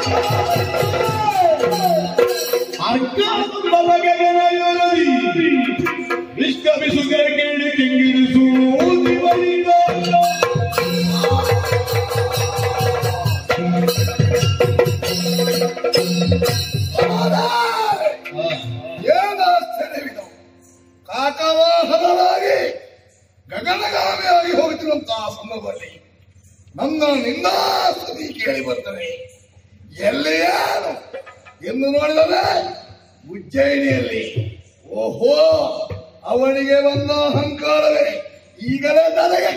ಕಾಕವಾಹನರಾಗಿ ಗಗನಗಾಮಿಯಾಗಿ ಹೋಗುತ್ತಿರುವಂತಹ ಸಂದರ್ಭದಲ್ಲಿ ನನ್ನ ನಿಂದಾಸ್ತುತಿ ಕೇಳಿ ಬರ್ತದೆ. ಎಲ್ಲಿಯಾನು ಎಂದು ನೋಡಿದರೆ ಉಜ್ಜಯಿನಿಯಲ್ಲಿ. ಓಹೋ, ಅವನಿಗೆ ಬಂದ ಅಹಂಕಾರವೇ ಈಗಲೇ ನನಗೆ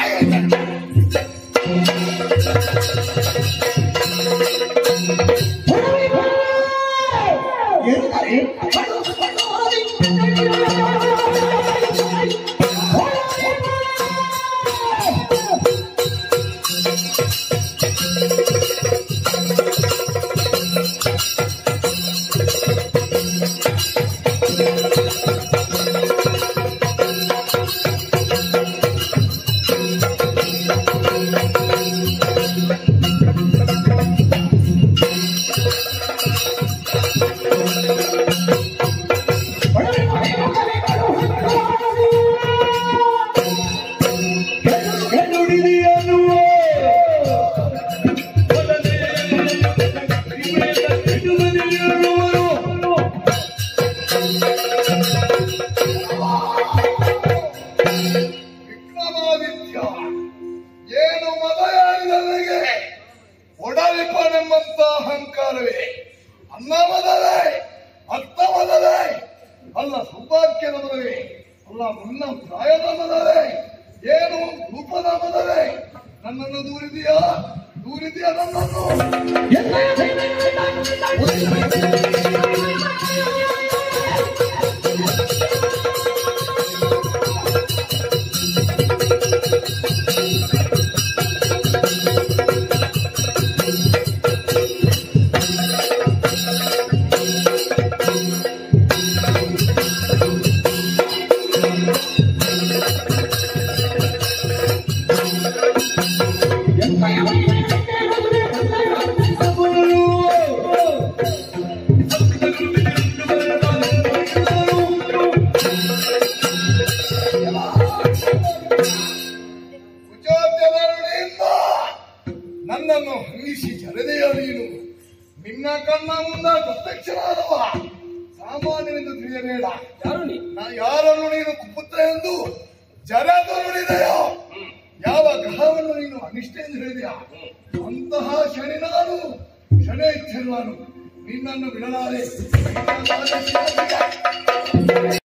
ಏನು ಮದಯಾಳಿದವರಿಗೆ ಒಡಲಿಪನೆಂಬಂತ ಅಹಂಕಾರವೇ ಅನ್ನ ಮದವೇ, ಅತ್ತ ಮದವೇ, ಅಲ್ಲ ಸೌಭಾಗ್ಯದ ಮದವೇ, ಅಲ್ಲ ಮುನ್ನ ಪ್ರಾಯದ ಮದವೇ, ಏನು ರೂಪದ ಮದವೇ. ನನ್ನನ್ನು ದೂರಿದೆಯಾ ನನ್ನನ್ನು. ನನ್ನನ್ನು ಹಂಗಿಸಿ ಜರದೆಯ ನೀನು ನಿನ್ನ ಕಣ್ಣ ಮುಂದ ಪ್ರತ್ಯಕ್ಷನಾದವ ಸಾಮಾನ್ಯನೆಂದು ತಿಳಿಯಬೇಡ. ಯಾರನ್ನು ನೀನು ಕುಪುತ್ರ ಎಂದು ಜರದ ನುಡಿದೆಯೋ, ಯಾವ ಗ್ರಹವನ್ನು ನೀನು ಅನಿಷ್ಟ ಎಂದು ಹೇಳಿದೆಯಾ, ಅಂತಹ ಶನಿ ನಾನು, ಶನೇಚ್ಛನು ನಾನು. ನಿನ್ನನ್ನು ಬಿಡಲಾರೆ.